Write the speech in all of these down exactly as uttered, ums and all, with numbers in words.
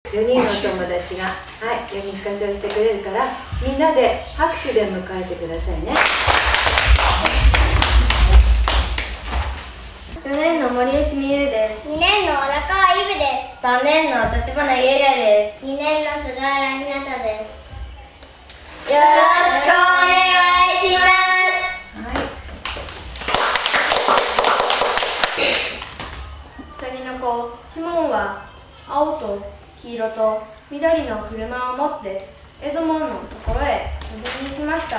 よにんのお友達が、はい、読み聞かせをしてくれるから、みんなで拍手で迎えてくださいね。 よねんの森内美優です。 にねんの荒川イブです。 さんねんの立花優也です。 にねんの菅原ひなたです。 よろしくお願いします。うさぎの子シモンは青と黄色と緑の車を持ってエドモンのところへ遊びに行きました。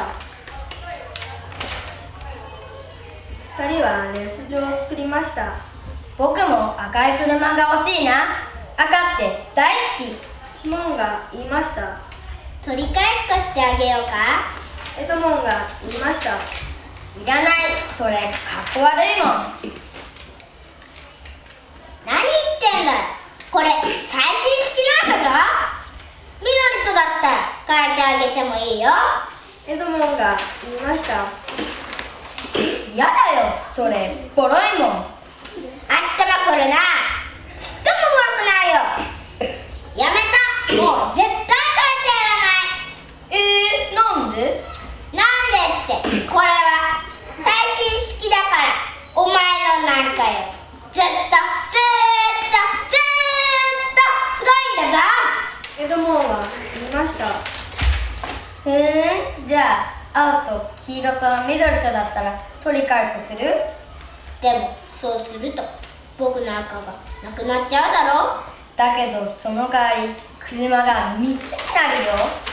ふたりはレース場を作りました。 僕も赤い車が欲しいな。赤って大好き。 シモンが言いました。 取り替えっこしてあげようか。 エドモンが言いました。 いらない、それかっこ悪いもん。 何言ってんだよ、これ最新式なんだぞ。緑とだったら変えてあげてもいいよ。 エドモンが言いました。 やだよ、それボロいもん。 あったらこれな、ちっとも悪くないよ。やめた、もう絶対変えてやらない。 えー、なんで？ なんでって、これは最新式だから。お前のなんかよ、ずっとずーっとずーっとすごいんだぞ。 エドモンは言いました。 ふーん、じゃあ青と黄色と緑とだったら取り替えっこする？ でもそうすると僕の赤がなくなっちゃうだろ。 だけどその代わり車がみっつになるよ。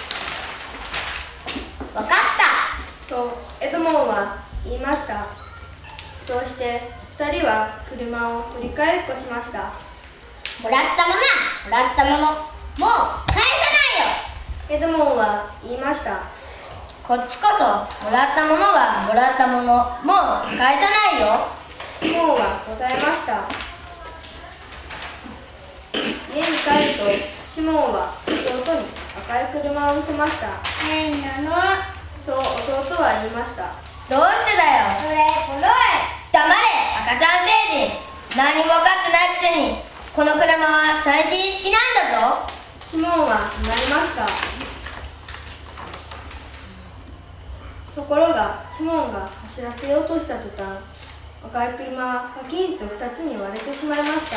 わかったとエドモンは言いました。そうしてふたりは車を取り替えっこしました。 もらったものはもらったもの、もう返さないよ。 エドモンは言いました。 こっちこそもらったものはもらったもの、もう返さないよ。 シモンは答えました。家に帰るとシモンは弟に赤い車を見せました。 変なの。 と弟は言いました。 どうしてだよ。 それボロい。 黙れ、赤ちゃん星人。何も分かってないくせに。この車は最新式なんだぞ。 シモンは言いました。ところがシモンが走らせようとした途端、赤い車はパキンとふたつに割れてしまいました。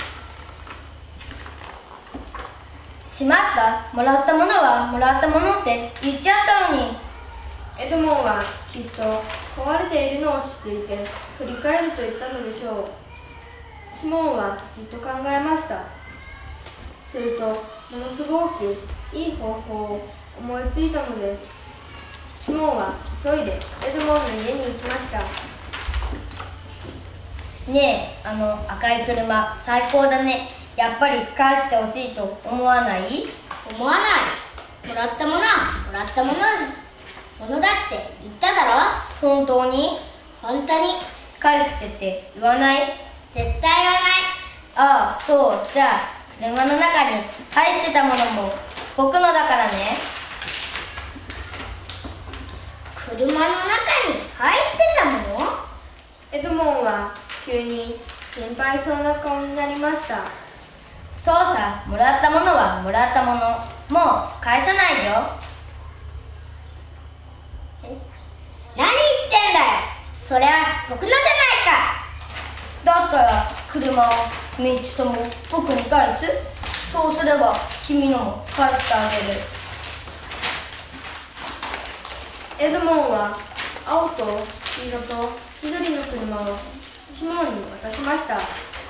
しまった、もらったものはもらったものって言っちゃったのに。 エドモンはきっと壊れているのを知っていて取り替えると言ったのでしょう。シモンはじっと考えました。するとものすごくいい方法を思いついたのです。シモンは急いでエドモンの家に行きました。 ねえ、あの赤い車最高だね。やっぱり返してほしいと思わない？ 思わない。もらったものはもらったものものだって言っただろ。 本当に？ 本当に。 返してって言わない？ 絶対言わない。 ああ、そう。じゃあ車の中に入ってたものも僕のだからね。 車の中に入ってたもの？ エドモンは急に心配そうな顔になりました。 そうさ、もらったものはもらったもの、もう返さないよ。 何言ってんだよ、それは僕のじゃないか。 だったら車をみっつとも僕に返す？そうすれば君のも返してあげる。 エドモンは青と黄色と緑の車をシモンに渡しました。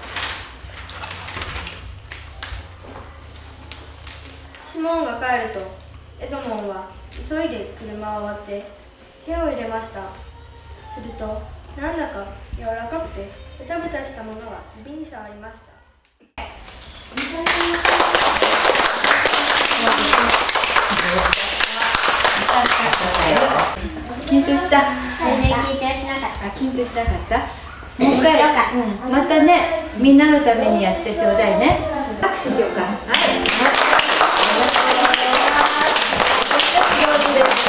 シモンが帰るとエドモンは急いで車を割って手を入れました。するとなんだか柔らかくてベタベタしたものが指に触りました。 緊張した？ 全然緊張しなかった。 あ、緊張しなかった？もう一回、うん、またね、みんなのためにやってちょうだいね。拍手しようか。はい。上手です。